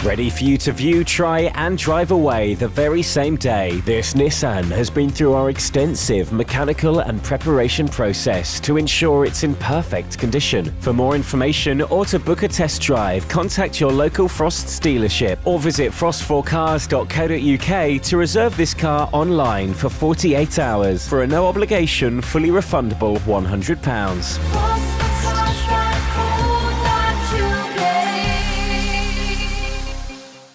Ready for you to view, try and drive away the very same day, this Nissan has been through our extensive mechanical and preparation process to ensure it's in perfect condition. For more information or to book a test drive, contact your local Frosts dealership or visit frosts4cars.co.uk to reserve this car online for 48 hours for a no obligation, fully refundable £100.